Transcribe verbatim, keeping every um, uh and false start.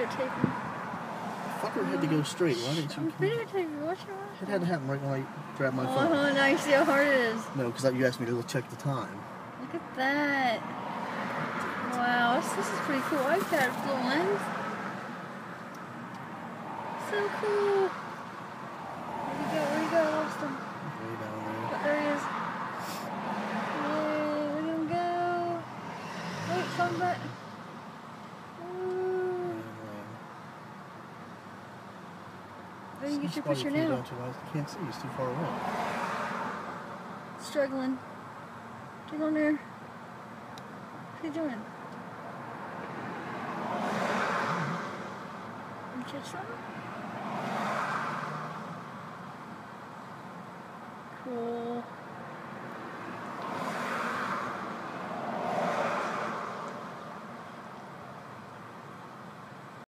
videotaping. The fucker had to go straight. Why didn't you? I'm videotaping. What's your It had to happen right when I grabbed my oh, phone. Oh, now you see how hard it is. No, because you asked me to check the time. Look at that. Wow, this, this is pretty cool. I like that little lens. So cool. Where'd he go? Where'd he go? I lost him. Way down there. Oh, there he is. Yay, where'd he go? Wait, come back. Ooh. Where do you get your picture now? I can't see. It's too far away. Struggling. Get on there. What are you doing? You catch something? Cool.